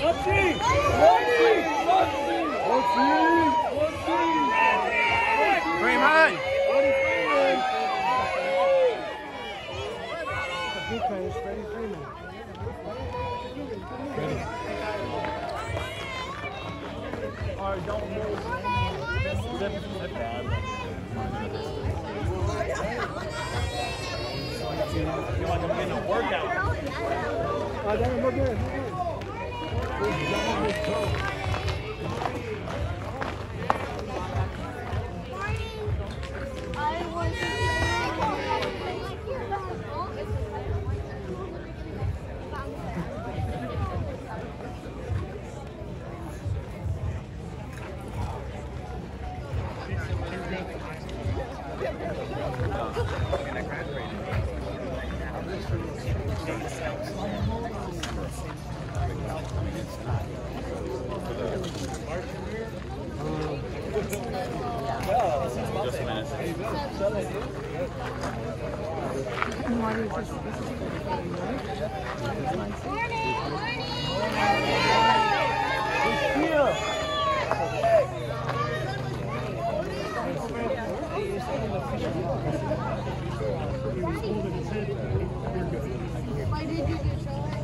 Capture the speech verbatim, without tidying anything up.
Green high. All right, don't move. Zip, zip that. You want them in a workout. I don't look good. Just a minute. Why did you get so